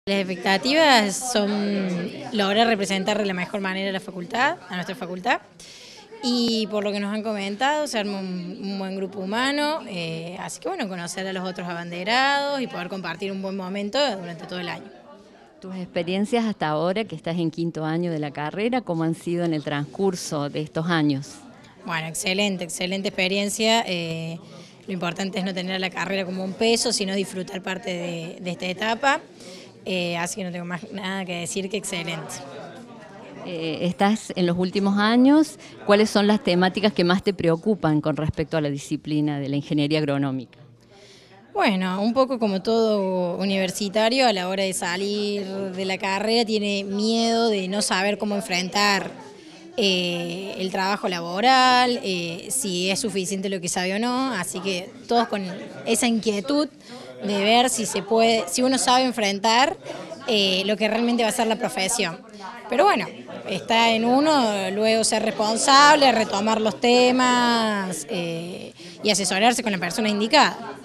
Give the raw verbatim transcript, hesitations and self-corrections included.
Las expectativas son lograr representar de la mejor manera a la facultad, a nuestra facultad, y por lo que nos han comentado, se arma un, un buen grupo humano, eh, así que bueno, conocer a los otros abanderados y poder compartir un buen momento durante todo el año. Tus experiencias hasta ahora, que estás en quinto año de la carrera, ¿cómo han sido en el transcurso de estos años? Bueno, excelente, excelente experiencia. Eh, lo importante es no tener la carrera como un peso, sino disfrutar parte de, de esta etapa. Eh, así que no tengo más nada que decir que excelente. Eh, estás en los últimos años, ¿cuáles son las temáticas que más te preocupan con respecto a la disciplina de la ingeniería agronómica? Bueno, un poco como todo universitario, a la hora de salir de la carrera tiene miedo de no saber cómo enfrentar eh, el trabajo laboral, eh, si es suficiente lo que sabe o no, así que todos con esa inquietud de ver si se puede, si uno sabe enfrentar eh, lo que realmente va a ser la profesión. Pero bueno, está en uno luego ser responsable, retomar los temas eh, y asesorarse con la persona indicada.